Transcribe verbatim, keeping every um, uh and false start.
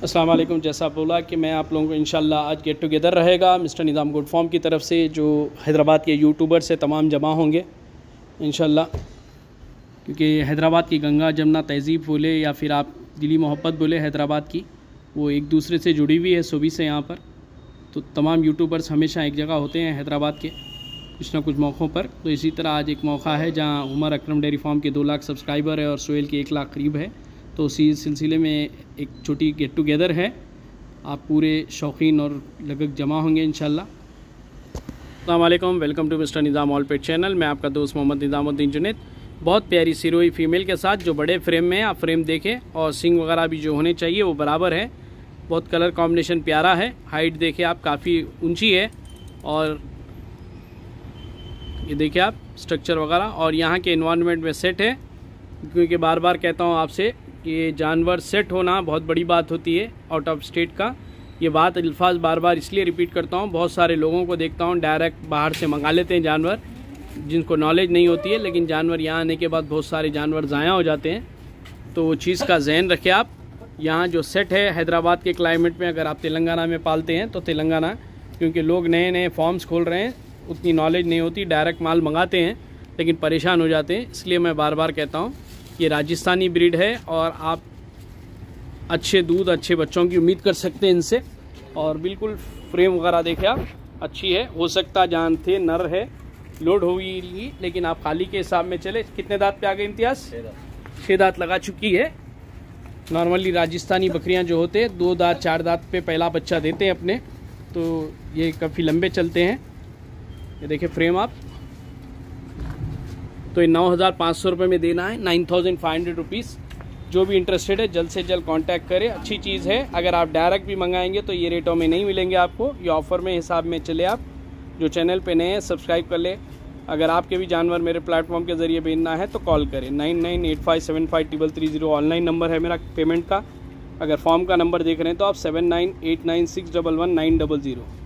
अस्सलाम वालेकुम। जैसा बोला कि मैं आप लोगों को इंशाल्लाह आज गेट टुगेदर रहेगा मिस्टर निज़ाम गुड फॉर्म की तरफ से, जो हैदराबाद के यूट्यूबर से तमाम जमा होंगे इंशाल्लाह। क्योंकि हैदराबाद की गंगा जमुना तहज़ीब बोले या फिर आप दिली मोहब्बत बोले हैदराबाद की, वो एक दूसरे से जुड़ी हुई है सुबह से यहाँ पर। तो तमाम यूट्यूबर्स हमेशा एक जगह होते हैं हैदराबाद के कुछ ना कुछ मौक़ों पर। तो इसी तरह आज एक मौका है जहाँ उमर अकरम डेयरी फार्म के दो लाख सब्सक्राइबर है और सोहेल के एक लाख करीब है। तो उसी सिलसिले में एक छोटी गेट टुगेदर है। आप पूरे शौकीन और लगभग जमा होंगे इंशाल्लाह। अस्सलाम वालेकुम, welcome to mister Nizam all pet channel. मैं आपका दोस्त मोहम्मद निज़ामुद्दीन जुनैद। बहुत प्यारी सिरोही फीमेल के साथ जो बड़े फ्रेम में है, आप फ्रेम देखें और सिंग वगैरह भी जो होने चाहिए वो बराबर है। बहुत कलर कॉम्बिनेशन प्यारा है। हाइट देखिए आप काफ़ी ऊंची है और ये देखिए आप स्ट्रक्चर वगैरह, और यहाँ के इन्वायरमेंट में सेट है। क्योंकि बार बार कहता हूँ आपसे कि ये जानवर सेट होना बहुत बड़ी बात होती है आउट ऑफ स्टेट का। ये बात अल्फाज बार बार इसलिए रिपीट करता हूँ, बहुत सारे लोगों को देखता हूँ डायरेक्ट बाहर से मंगा लेते हैं जानवर, जिनको नॉलेज नहीं होती है, लेकिन जानवर यहाँ आने के बाद बहुत सारे जानवर ज़ाया हो जाते हैं। तो वो चीज़ का ज़हन रखें आप। यहाँ जो सेट है हैदराबाद के क्लाइमेट में, अगर आप तेलंगाना में पालते हैं तो तेलंगाना, क्योंकि लोग नए नए फॉर्म्स खोल रहे हैं, उतनी नॉलेज नहीं होती, डायरेक्ट माल मंगाते हैं लेकिन परेशान हो जाते हैं। इसलिए मैं बार बार कहता हूँ ये राजस्थानी ब्रीड है और आप अच्छे दूध अच्छे बच्चों की उम्मीद कर सकते हैं इनसे। और बिल्कुल फ्रेम वगैरह देखें आप, अच्छी है। हो सकता जान थे नर है, लोड होगी, लेकिन आप खाली के हिसाब में चले। कितने दांत पे आ गए इम्तियाज़? छः दांत लगा चुकी है। नॉर्मली राजस्थानी बकरियां जो होते हैं दो दांत चार दांत पे पहला बच्चा देते हैं अपने, तो ये काफ़ी लंबे चलते हैं। ये देखिए फ्रेम आप। तो ये नौ हज़ार पाँच सौ रुपये में देना है, nine thousand five hundred rupees. जो भी इंटरेस्टेड है जल्द से जल्द कांटेक्ट करें। अच्छी चीज़ है। अगर आप डायरेक्ट भी मंगाएंगे तो ये रेटों में नहीं मिलेंगे आपको, ये ऑफ़र में हिसाब में चले। आप जो चैनल पे नए हैं सब्सक्राइब कर ले। अगर आपके भी जानवर मेरे प्लेटफॉर्म के ज़रिए भेजना है तो कॉल करें। Nine nine eight five seven five triple three zero online number है मेरा पेमेंट का। अगर फॉर्म का नंबर देख रहे हैं तो आप seven nine eight nine six double one nine double zero.